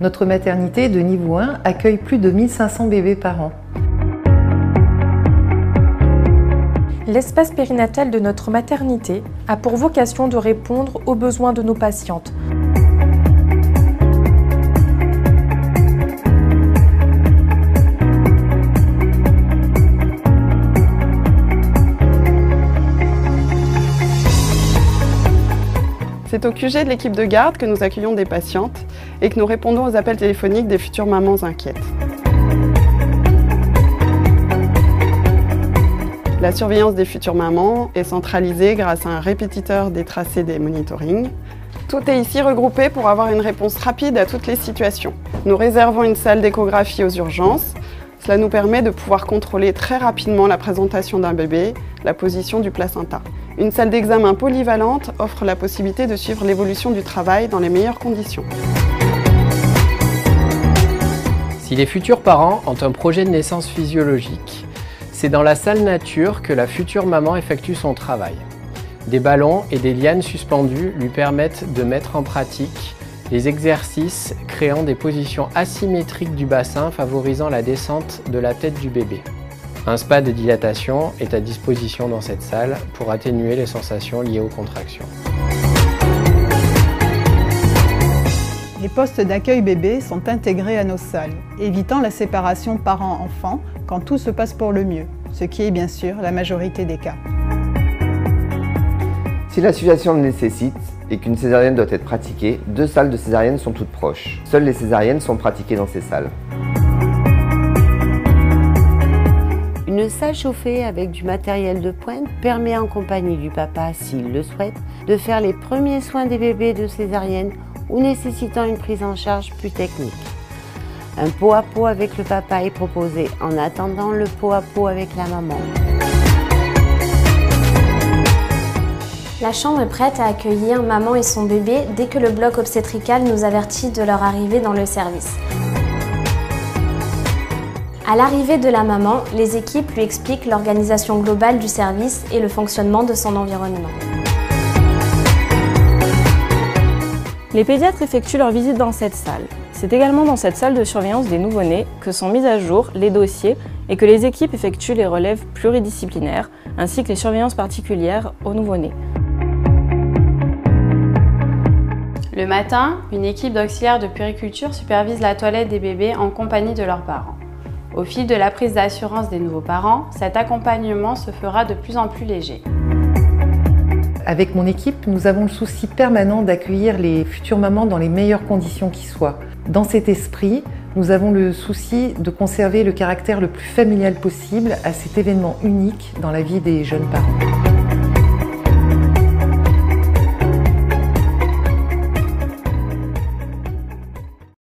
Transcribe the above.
Notre maternité de niveau 1 accueille plus de 1500 bébés par an. L'espace périnatal de notre maternité a pour vocation de répondre aux besoins de nos patientes. C'est au QG de l'équipe de garde que nous accueillons des patientes et que nous répondons aux appels téléphoniques des futures mamans inquiètes. La surveillance des futures mamans est centralisée grâce à un répétiteur des tracés des monitorings. Tout est ici regroupé pour avoir une réponse rapide à toutes les situations. Nous réservons une salle d'échographie aux urgences. Cela nous permet de pouvoir contrôler très rapidement la présentation d'un bébé, la position du placenta. Une salle d'examen polyvalente offre la possibilité de suivre l'évolution du travail dans les meilleures conditions. Si les futurs parents ont un projet de naissance physiologique, c'est dans la salle nature que la future maman effectue son travail. Des ballons et des lianes suspendues lui permettent de mettre en pratique les exercices créant des positions asymétriques du bassin favorisant la descente de la tête du bébé. Un spa de dilatation est à disposition dans cette salle pour atténuer les sensations liées aux contractions. Les postes d'accueil bébé sont intégrés à nos salles, évitant la séparation parents-enfants quand tout se passe pour le mieux, ce qui est bien sûr la majorité des cas. Si la situation le nécessite et qu'une césarienne doit être pratiquée, 2 salles de césarienne sont toutes proches. Seules les césariennes sont pratiquées dans ces salles. Une salle chauffée avec du matériel de pointe permet en compagnie du papa, s'il le souhaite, de faire les premiers soins des bébés de césarienne ou nécessitant une prise en charge plus technique. Un pot à pot avec le papa est proposé en attendant le pot à pot avec la maman. La chambre est prête à accueillir maman et son bébé dès que le bloc obstétrical nous avertit de leur arrivée dans le service. À l'arrivée de la maman, les équipes lui expliquent l'organisation globale du service et le fonctionnement de son environnement. Les pédiatres effectuent leur visite dans cette salle. C'est également dans cette salle de surveillance des nouveau-nés que sont mis à jour les dossiers et que les équipes effectuent les relèves pluridisciplinaires ainsi que les surveillances particulières aux nouveau-nés. Le matin, une équipe d'auxiliaires de puériculture supervise la toilette des bébés en compagnie de leurs parents. Au fil de la prise d'assurance des nouveaux parents, cet accompagnement se fera de plus en plus léger. Avec mon équipe, nous avons le souci permanent d'accueillir les futures mamans dans les meilleures conditions qui soient. Dans cet esprit, nous avons le souci de conserver le caractère le plus familial possible à cet événement unique dans la vie des jeunes parents.